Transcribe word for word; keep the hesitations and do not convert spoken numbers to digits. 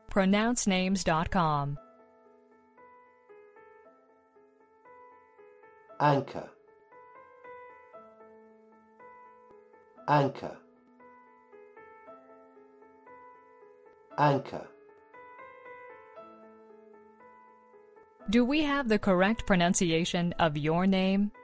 pronounce names dot com. Anchor, anchor, anchor. Do we have the correct pronunciation of your name?